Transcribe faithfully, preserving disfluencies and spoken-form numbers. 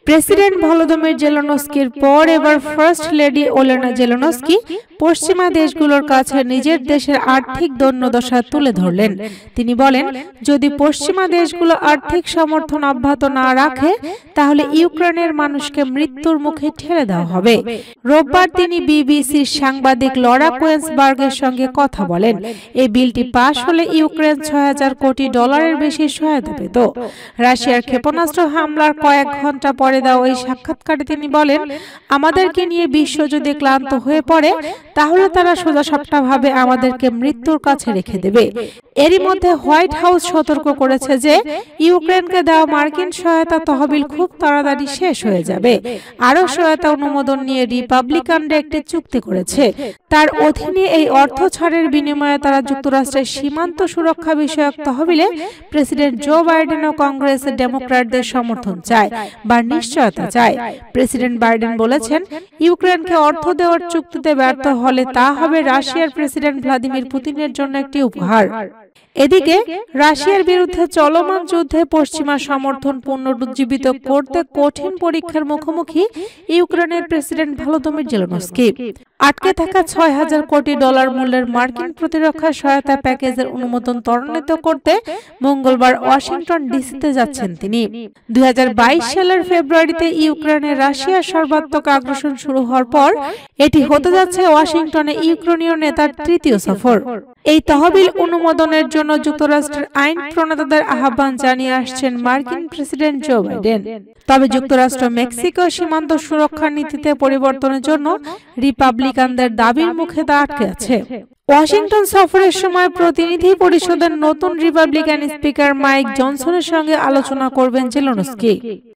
President Volodymyr জেলেনস্কির পর এবার first lady Olena Zelensky পশ্চিমা দেশগুলোর কাছে নিজের দেশের আর্থিক দৈন্যদশা তুলে ধরলেন। তিনি বলেন, যদি পশ্চিমা দেশগুলো আর্থিক সমর্থন অব্যাহত না রাখে তাহলে ইউক্রেনের মানুষকে মৃত্যুর মুখে ঠেলে দেওয়া হবে। রোববার তিনি বিবিসির সাংবাদিক লরা কোয়েন্সবার্গের সঙ্গে কথা বলেন। এই বিলটি পাশ হলে ইউক্রেন ছয় হাজার কোটি ডলারের বেশি সহায়তা পেত। রাশিয়ার ক্ষেপণাস্ত্র হামলার কয়েক ঘন্টা পরে দেওয়া ওই সাক্ষাৎকারে তিনি বলেন, আমাদেরকে নিয়ে বিশ্ব যদি ক্লান্ত হয়ে পড়ে তাহলে তারা সোজাসাপটাভাবে আমাদেরকে মৃত্যুর কাছে রেখে দেবে। এরই মধ্যে হোয়াইট হাউস সতর্ক করেছে যে ইউক্রেনকে দেওয়া মার্কিন সহায়তা তহবিল খুব তাড়াতাড়ি শেষ হয়ে যাবে। আরও সহায়তা অনুমোদন নিয়ে রিপাবলিকানরা একটি চুক্তি করেছে। তার অধীনে এই অর্থ ছাড়ের বিনিময়ে তারা যুক্তরাষ্ট্রের সীমান্ত সুরক্ষা বিষয়ক তহবিলে প্রেসিডেন্ট জো বাইডেন ও কংগ্রেসের ডেমোক্র্যাটদের সমর্থন চায় বা নিশ্চয়তা চায়। প্রেসিডেন্ট বাইডেন বলেছেন, ইউক্রেনকে অর্থ দেওয়ার চুক্তিতে ব্যর্থ হলে তা হবে রাশিয়ার প্রেসিডেন্ট ভ্লাদিমির পুতিনের জন্য একটি উপহার। এদিকে রাশিয়ার বিরুদ্ধে চলমান যুদ্ধে পশ্চিমা সমর্থন পুনরুজ্জীবিত করতে কঠিন পরীক্ষার মুখোমুখি ইউক্রেনের প্রেসিডেন্ট ভলোদিমির জেলেনস্কি। আটকে থাকা ছয় হাজার কোটি ডলার মূল্যের মার্কিন প্রতিরক্ষা সহায়তা প্যাকেজের অনুমোদন ত্বরান্বিত করতে মঙ্গলবার ওয়াশিংটন ডিসিতে যাচ্ছেন তিনি। দুই হাজার বাইশ সালের ফেব্রুয়ারিতে ইউক্রেনে রাশিয়ার সর্বাত্মক আগ্রাসন শুরু হওয়ার পর এটি হতে যাচ্ছে ওয়াশিংটনে ইউক্রেনীয় নেতার তৃতীয় সফর। এই তহবিল অনুমোদনের জন্য যুক্তরাষ্ট্রের আইন প্রণেতাদের আহ্বান জানিয়ে আসছেন মার্কিন প্রেসিডেন্ট জো বাইডেন। তবে যুক্তরাষ্ট্র মেক্সিকো সীমান্ত সুরক্ষা নীতিতে পরিবর্তনের জন্য রিপাবলিকানদের দাবির মুখে তা আটকে আছে। ওয়াশিংটন সফরের সময় প্রতিনিধি পরিষদের নতুন রিপাবলিকান স্পিকার মাইক জনসনের সঙ্গে আলোচনা করবেন জেলেনস্কি।